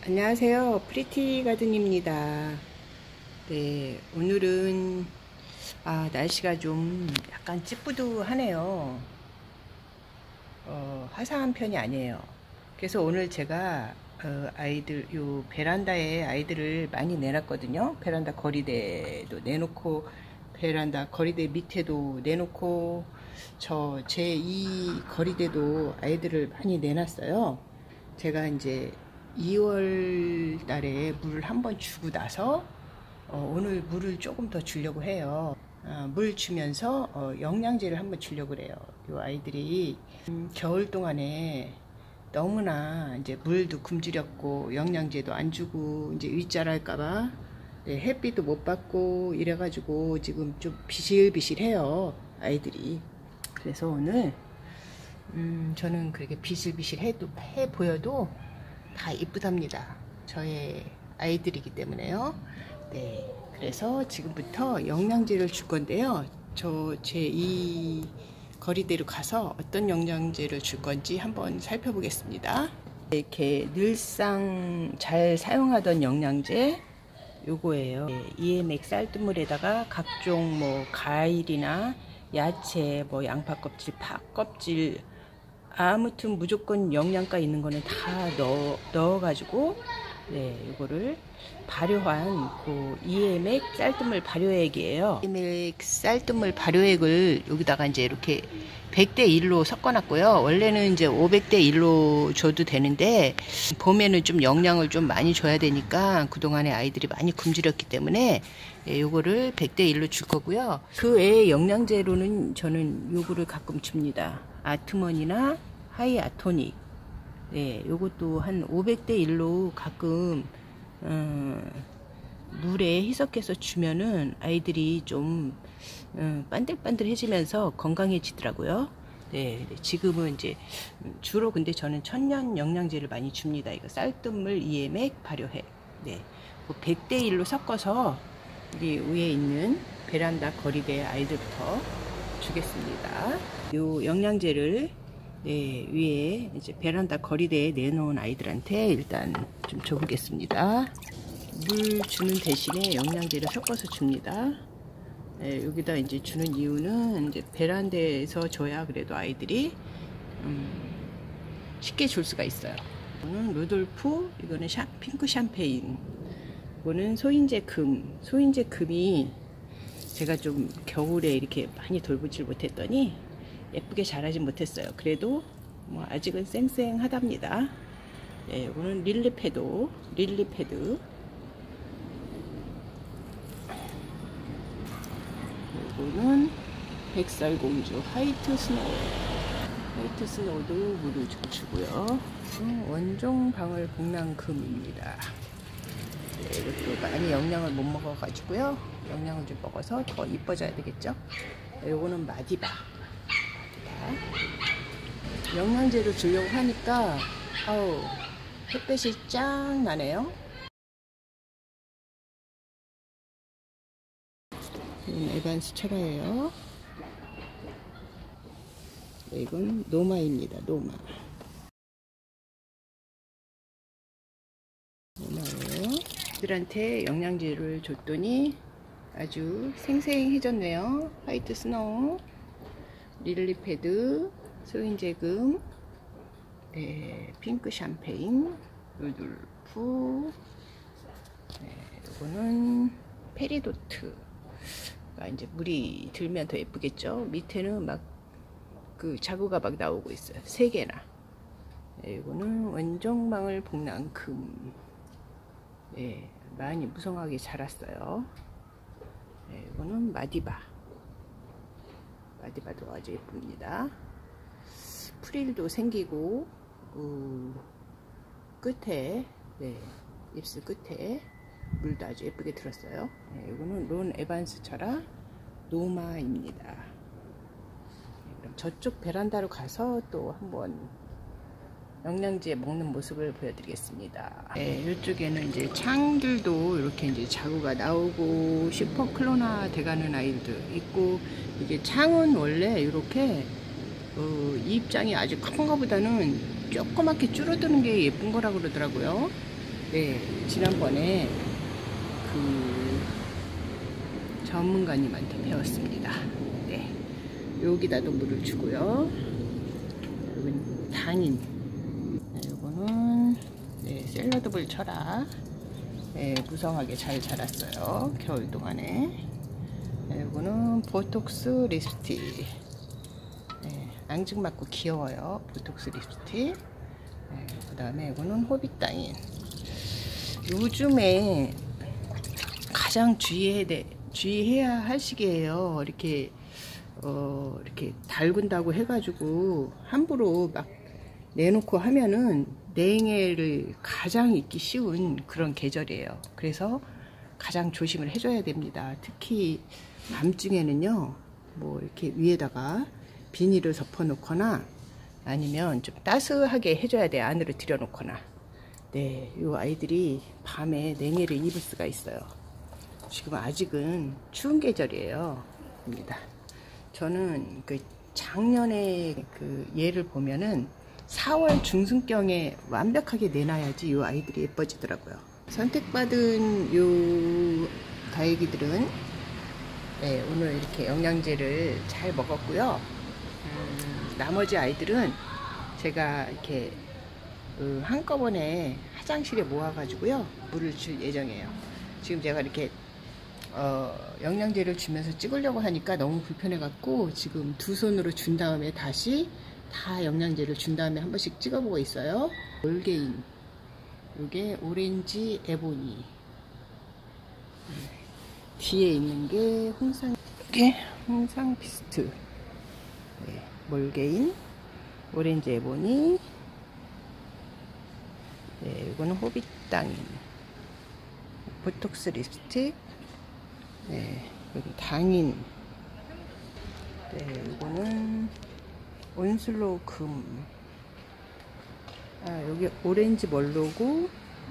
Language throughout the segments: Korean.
안녕하세요. 프리티 가든입니다. 네, 오늘은 날씨가 좀 약간 찌뿌드하네요. 화사한 편이 아니에요. 그래서 오늘 제가 아이들 요 베란다에 아이들을 많이 내놨거든요. 베란다 거리대도 내놓고 베란다 거리대 밑에도 내놓고 제 이 거리대도 아이들을 많이 내놨어요. 제가 이제 2월 달에 물을 한번 주고 나서 오늘 물을 조금 더 주려고 해요. 물 주면서 영양제를 한번 주려고 그래요. 이 아이들이 겨울 동안에 너무나 이제 물도 굶주렸고 영양제도 안 주고 이제 윗자랄까봐 햇빛도 못 받고 이래가지고 지금 좀 비실비실해요 아이들이. 그래서 오늘 저는 그렇게 비실비실해 보여도 다 이쁘답니다. 저의 아이들이기 때문에요. 네, 그래서 지금부터 영양제를 줄 건데요. 제 이 거리대로 가서 어떤 영양제를 줄 건지 한번 살펴보겠습니다. 이렇게 늘상 잘 사용하던 영양제 요거예요. EMX 쌀뜨물에다가 각종 뭐 과일이나 야채, 뭐 양파 껍질, 팥 껍질, 아무튼 무조건 영양가 있는 거는 다 넣어가지고 이거를 발효한 그 EMX 쌀뜨물 발효액이에요. EMX 쌀뜨물 발효액을 여기다가 이제 이렇게 100대 1로 섞어놨고요. 원래는 이제 500대 1로 줘도 되는데 봄에는 좀 영양을 좀 많이 줘야 되니까 그동안에 아이들이 많이 굶주렸기 때문에 요거를 100대 1로 줄 거고요. 그 외에 영양제로는 저는 요거를 가끔 줍니다. 아트먼이나 하이아토닉. 네, 요것도 한 500대 1로 가끔 물에 희석해서 주면은 아이들이 좀 반들반들해지면서 건강해지더라고요. 네, 지금은 이제 주로 근데 저는 천연 영양제를 많이 줍니다. 이거 쌀뜨물 EMX 발효액. 네, 100대 1로 섞어서 우리 위에 있는 베란다 거리대 아이들부터 주겠습니다. 요 영양제를 위에 이제 베란다 거리대에 내놓은 아이들한테 일단 좀 줘보겠습니다. 물 주는 대신에 영양제를 섞어서 줍니다. 여기다 이제 주는 이유는 이제 베란다에서 줘야 그래도 아이들이 쉽게 줄 수가 있어요. 이거는 루돌프, 이거는 핑크 샴페인, 이거는 소인제 금. 소인제 금이 제가 좀 겨울에 이렇게 많이 돌보질 못했더니 예쁘게 자라진 못했어요. 그래도 뭐 아직은 쌩쌩하답니다. 네, 이거는 릴리패드. 이거는 백설공주 화이트 스노우도 물을 좀 주고요. 원종 방울 복랑금입니다. 네, 이것도 많이 영양을 못 먹어가지고요. 영양을 좀 먹어서 더 이뻐져야 되겠죠. 요거는 마디바. 영양제를 주려고 하니까 햇볕이 짱 나네요. 에반스 철화예요. 이건 노마입니다. 노마예요. 애들한테 영양제를 줬더니 아주 생생해졌네요. 화이트 스노우, 릴리패드, 소인제금, 핑크 샴페인, 루돌프, 이거는 페리도트가 이제 물이 들면 더 예쁘겠죠. 밑에는 막 그 자구가 막 나오고 있어요. 3개나. 이거는 원종방울 복랑금. 많이 무성하게 자랐어요. 이거는 마디바도 아주 예쁩니다. 프릴도 생기고 끝에 잎스 끝에 물도 아주 예쁘게 들었어요. 이거는 론 에반스 철화 노마입니다. 그럼 저쪽 베란다로 가서 또 한번 영양제 먹는 모습을 보여드리겠습니다. 이쪽에는 이제 창들도 이렇게 이제 자구가 나오고 슈퍼클로나 돼가는 아이들도 있고, 이게 창은 원래 이렇게 이 입장이 아주 큰 거보다는 조그맣게 줄어드는 게 예쁜 거라고 그러더라고요. 네, 지난번에 그 전문가님한테 배웠습니다. 네, 여기다도 물을 주고요. 여기는 당인. 네, 요거는 네, 샐러드볼 철학. 네, 무성하게 잘 자랐어요. 겨울 동안에. 네, 요거는 보톡스 립스틱. 네, 앙증맞고 귀여워요. 보톡스 립스틱. 네, 그 다음에 이거는 호빗당인. 요즘에 가장 주의해야 할 시기예요. 이렇게 이렇게 달군다고 해가지고 함부로 막 내놓고 하면은 냉해를 가장 입기 쉬운 그런 계절이에요. 그래서 가장 조심을 해줘야 됩니다. 특히 밤중에는요, 뭐 이렇게 위에다가 비닐을 덮어 놓거나 아니면 좀 따스하게 해줘야 돼요. 안으로 들여놓거나. 네, 이 아이들이 밤에 냉해를 입을 수가 있어요. 지금 아직은 추운 계절이에요. 입니다. 저는 그 작년에 그 얘를 보면은 4월 중순경에 완벽하게 내놔야지 이 아이들이 예뻐지더라고요. 선택받은 요 다육이들은 네, 오늘 이렇게 영양제를 잘 먹었고요. 나머지 아이들은 제가 이렇게 한꺼번에 화장실에 모아가지고요 물을 줄 예정이에요. 지금 제가 이렇게 영양제를 주면서 찍으려고 하니까 너무 불편해 갖고 지금 두 손으로 준 다음에 다시 다 영양제를 준 다음에 한 번씩 찍어보고 있어요. 올게인, 요게 오렌지 에보니, 뒤에 있는 게 홍상, 이게 홍상피스트, 네, 몰게인, 오렌지 에보니, 네, 이거는 호빗당인, 보톡스 립스틱, 네, 여기 당인, 네, 이거는 온슬로우 금, 아, 여기 오렌지 멀로고,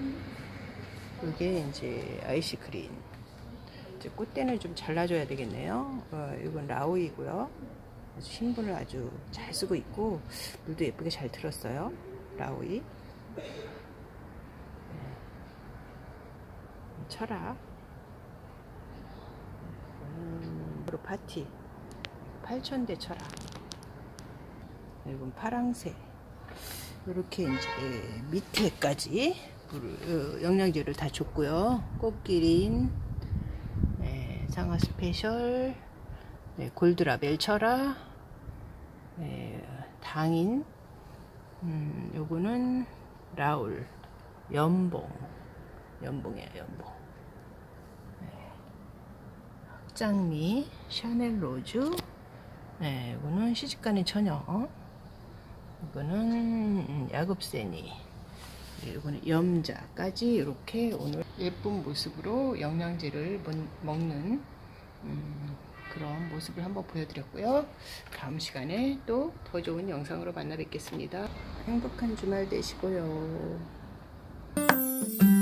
이게 이제 아이시 그린. 이제 꽃대는 좀 잘라줘야 되겠네요. 이건 라오이고요. 아주 신분을 아주 잘 쓰고 있고 물도 예쁘게 잘 들었어요. 라오이. 철학. 파티 8,000대 철학. 이건 파랑새. 이렇게 이제 밑에까지 영양제를 다 줬고요. 꽃기린, 네, 상하 스페셜, 네, 골드라벨 철학, 네, 당인, 요거는 라울, 연봉이에요, 연봉. 네, 흑장미, 샤넬 로즈, 네, 이거는 시집가는 처녀, 이거는 야곱새니, 이거는 염자까지 이렇게 오늘 예쁜 모습으로 영양제를 먹는 그런 모습을 한번 보여드렸고요. 다음 시간에 또 더 좋은 영상으로 만나 뵙겠습니다. 행복한 주말 되시고요.